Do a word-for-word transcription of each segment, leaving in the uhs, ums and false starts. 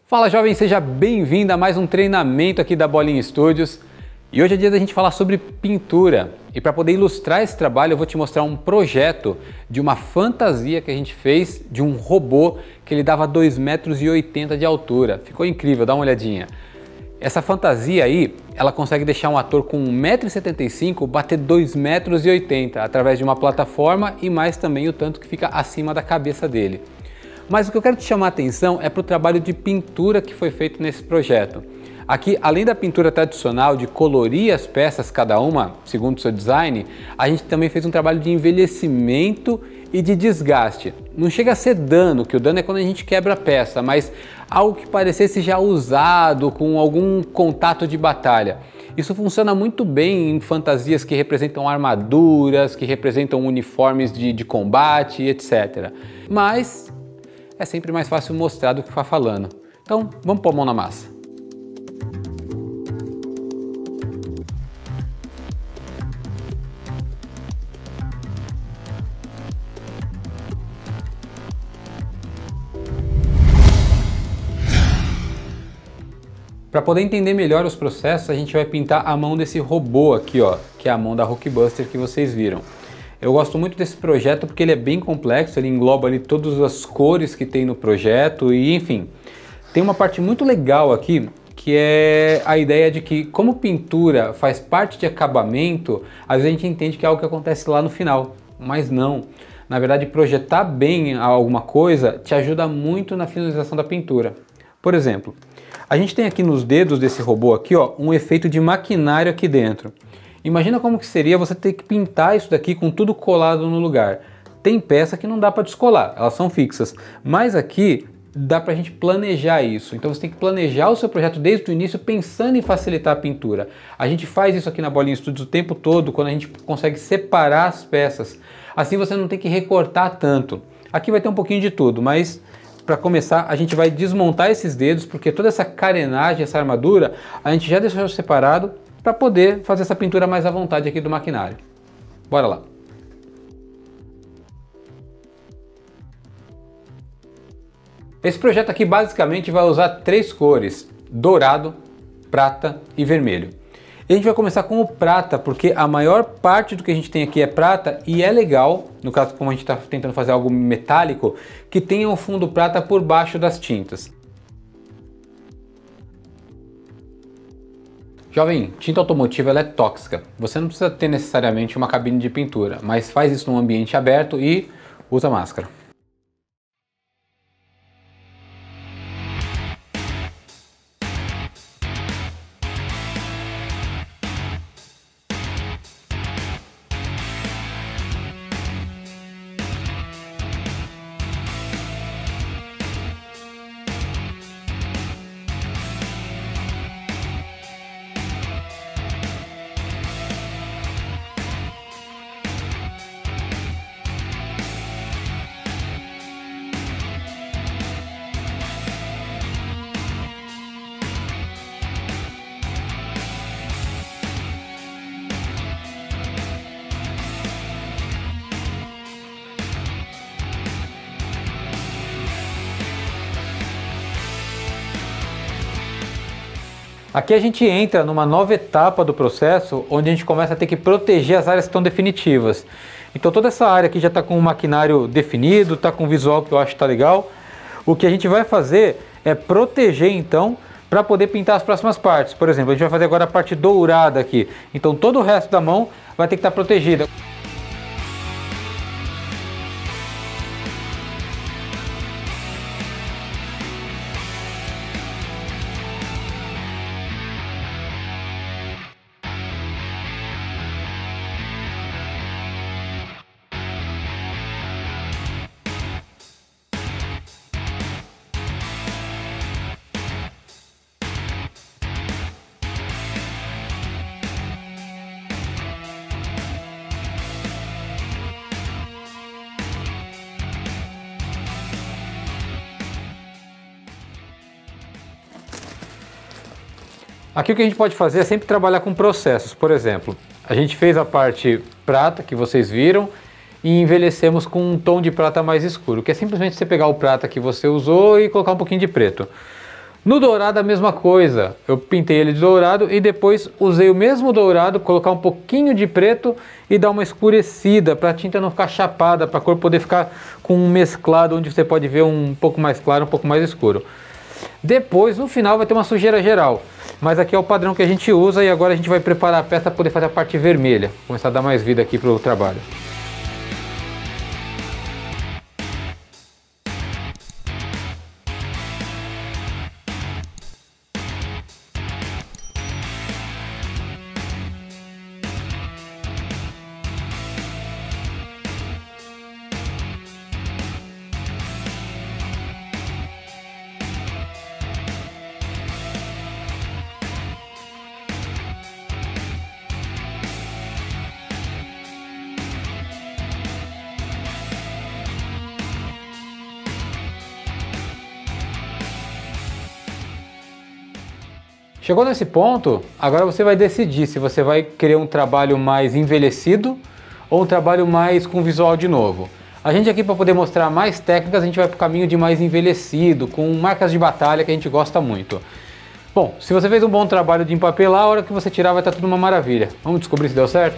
Fala jovem, seja bem-vindo a mais um treinamento aqui da Bolinha Studios. E hoje é dia da gente falar sobre pintura. E para poder ilustrar esse trabalho eu vou te mostrar um projeto de uma fantasia que a gente fez de um robô que ele dava dois metros e oitenta de altura. Ficou incrível, dá uma olhadinha. Essa fantasia aí, ela consegue deixar um ator com um metro e setenta e cinco bater dois metros e oitenta através de uma plataforma e mais também o tanto que fica acima da cabeça dele. Mas o que eu quero te chamar a atenção é para o trabalho de pintura que foi feito nesse projeto. Aqui, além da pintura tradicional de colorir as peças, cada uma segundo o seu design, a gente também fez um trabalho de envelhecimento e de desgaste. Não chega a ser dano, que o dano é quando a gente quebra a peça, mas algo que parecesse já usado, com algum contato de batalha. Isso funciona muito bem em fantasias que representam armaduras, que representam uniformes de, de combate, etcétera. Mas é sempre mais fácil mostrar do que ficar falando. Então, vamos pôr a mão na massa. Para poder entender melhor os processos, a gente vai pintar a mão desse robô aqui, ó, que é a mão da Hulkbuster que vocês viram. Eu gosto muito desse projeto porque ele é bem complexo, ele engloba ali todas as cores que tem no projeto e enfim. Tem uma parte muito legal aqui que é a ideia de que como pintura faz parte de acabamento, às vezes a gente entende que é algo que acontece lá no final, mas não. Na verdade, projetar bem alguma coisa te ajuda muito na finalização da pintura. Por exemplo, a gente tem aqui nos dedos desse robô aqui, ó, um efeito de maquinário aqui dentro. Imagina como que seria você ter que pintar isso daqui com tudo colado no lugar. Tem peça que não dá para descolar, elas são fixas, mas aqui dá para a gente planejar isso. Então você tem que planejar o seu projeto desde o início pensando em facilitar a pintura. A gente faz isso aqui na Bolinha Studios o tempo todo, quando a gente consegue separar as peças. Assim você não tem que recortar tanto. Aqui vai ter um pouquinho de tudo, mas para começar a gente vai desmontar esses dedos, porque toda essa carenagem, essa armadura, a gente já deixou separado para poder fazer essa pintura mais à vontade aqui do maquinário. Bora lá! Esse projeto aqui basicamente vai usar três cores: dourado, prata e vermelho. E a gente vai começar com o prata, porque a maior parte do que a gente tem aqui é prata e é legal, no caso como a gente está tentando fazer algo metálico, que tenha um fundo prata por baixo das tintas. Jovem, tinta automotiva ela é tóxica. Você não precisa ter necessariamente uma cabine de pintura, mas faz isso num ambiente aberto e usa máscara. Aqui a gente entra numa nova etapa do processo, onde a gente começa a ter que proteger as áreas que estão definitivas. Então toda essa área aqui já está com o maquinário definido, está com o visual que eu acho que está legal. O que a gente vai fazer é proteger então, para poder pintar as próximas partes. Por exemplo, a gente vai fazer agora a parte dourada aqui. Então todo o resto da mão vai ter que estar protegida. Aqui o que a gente pode fazer é sempre trabalhar com processos. Por exemplo, a gente fez a parte prata que vocês viram e envelhecemos com um tom de prata mais escuro, que é simplesmente você pegar o prata que você usou e colocar um pouquinho de preto. No dourado a mesma coisa, eu pintei ele de dourado e depois usei o mesmo dourado, colocar um pouquinho de preto e dar uma escurecida para a tinta não ficar chapada, para a cor poder ficar com um mesclado onde você pode ver um pouco mais claro, um pouco mais escuro. Depois, no final, vai ter uma sujeira geral, mas aqui é o padrão que a gente usa e agora a gente vai preparar a peça para poder fazer a parte vermelha, começar a dar mais vida aqui para o trabalho. Chegou nesse ponto, agora você vai decidir se você vai querer um trabalho mais envelhecido ou um trabalho mais com visual de novo. A gente aqui, para poder mostrar mais técnicas, a gente vai para o caminho de mais envelhecido, com marcas de batalha que a gente gosta muito. Bom, se você fez um bom trabalho de empapelar, a hora que você tirar vai estar tudo uma maravilha. Vamos descobrir se deu certo?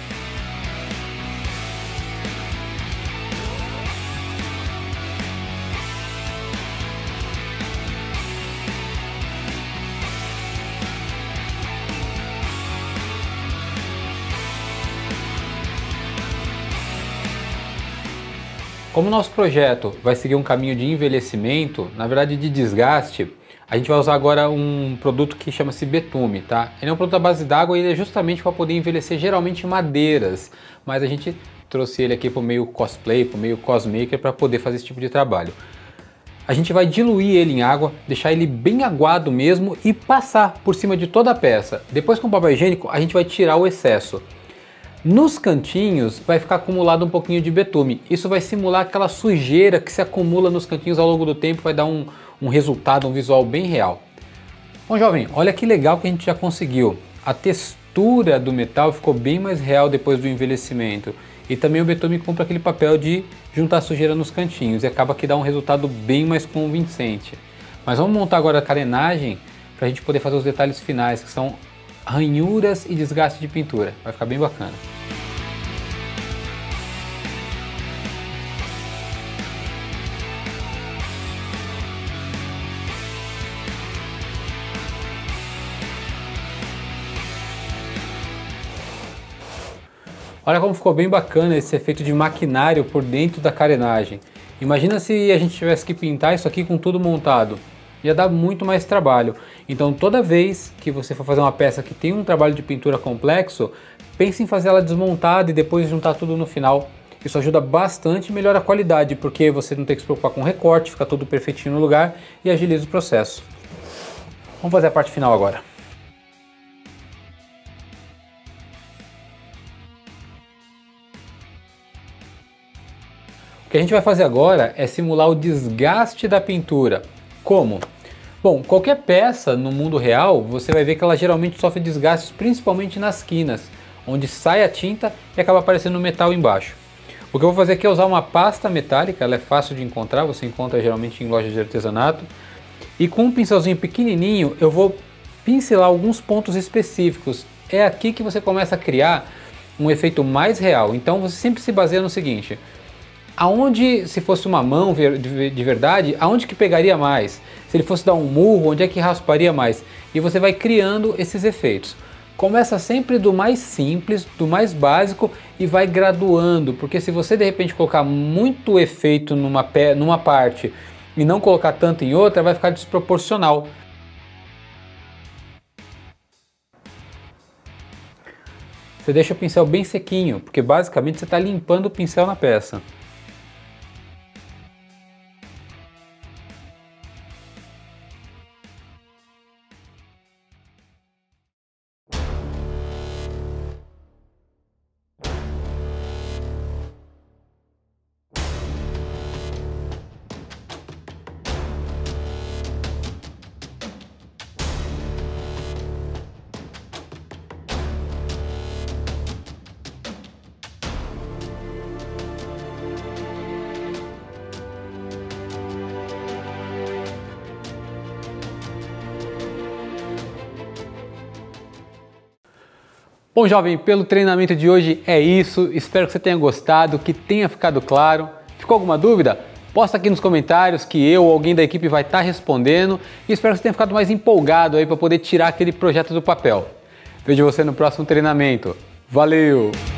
Como o nosso projeto vai seguir um caminho de envelhecimento, na verdade de desgaste, a gente vai usar agora um produto que chama-se betume, tá? Ele é um produto à base d'água e ele é justamente para poder envelhecer geralmente madeiras, mas a gente trouxe ele aqui para o meio cosplay, para o meio cosmaker, para poder fazer esse tipo de trabalho. A gente vai diluir ele em água, deixar ele bem aguado mesmo e passar por cima de toda a peça. Depois com o papel higiênico a gente vai tirar o excesso. Nos cantinhos vai ficar acumulado um pouquinho de betume. Isso vai simular aquela sujeira que se acumula nos cantinhos ao longo do tempo, vai dar um, um resultado, um visual bem real. Bom, jovem, olha que legal que a gente já conseguiu. A textura do metal ficou bem mais real depois do envelhecimento. E também o betume cumpre aquele papel de juntar sujeira nos cantinhos e acaba que dá um resultado bem mais convincente. Mas vamos montar agora a carenagem para a gente poder fazer os detalhes finais, que são ranhuras e desgaste de pintura. Vai ficar bem bacana. Olha como ficou bem bacana esse efeito de maquinário por dentro da carenagem. Imagina se a gente tivesse que pintar isso aqui com tudo montado. Ia dar muito mais trabalho. Então toda vez que você for fazer uma peça que tem um trabalho de pintura complexo, pense em fazer ela desmontada e depois juntar tudo no final. Isso ajuda bastante e melhora a qualidade, porque você não tem que se preocupar com recorte, fica tudo perfeitinho no lugar e agiliza o processo. Vamos fazer a parte final agora. O que a gente vai fazer agora é simular o desgaste da pintura. Como? Bom, qualquer peça no mundo real, você vai ver que ela geralmente sofre desgastes, principalmente nas quinas, onde sai a tinta e acaba aparecendo o metal embaixo. O que eu vou fazer aqui é usar uma pasta metálica, ela é fácil de encontrar, você encontra geralmente em lojas de artesanato. E com um pincelzinho pequenininho, eu vou pincelar alguns pontos específicos. É aqui que você começa a criar um efeito mais real. Então você sempre se baseia no seguinte: aonde, se fosse uma mão de verdade, aonde que pegaria mais? Se ele fosse dar um murro, onde é que rasparia mais? E você vai criando esses efeitos. Começa sempre do mais simples, do mais básico e vai graduando, porque se você de repente colocar muito efeito numa, pe numa parte e não colocar tanto em outra, vai ficar desproporcional. Você deixa o pincel bem sequinho, porque basicamente você está limpando o pincel na peça. Bom, jovem, pelo treinamento de hoje é isso. Espero que você tenha gostado, que tenha ficado claro. Ficou alguma dúvida? Posta aqui nos comentários que eu ou alguém da equipe vai estar respondendo. E espero que você tenha ficado mais empolgado aí para poder tirar aquele projeto do papel. Vejo você no próximo treinamento. Valeu!